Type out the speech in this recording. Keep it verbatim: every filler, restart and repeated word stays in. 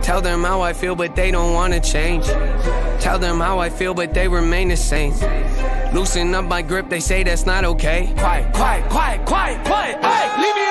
Tell them how I feel, but they don't wanna change. Tell them how I feel, but they remain the same. Loosen up my grip, they say that's not okay. Quiet, quiet, quiet, quiet, quiet, hey, leave me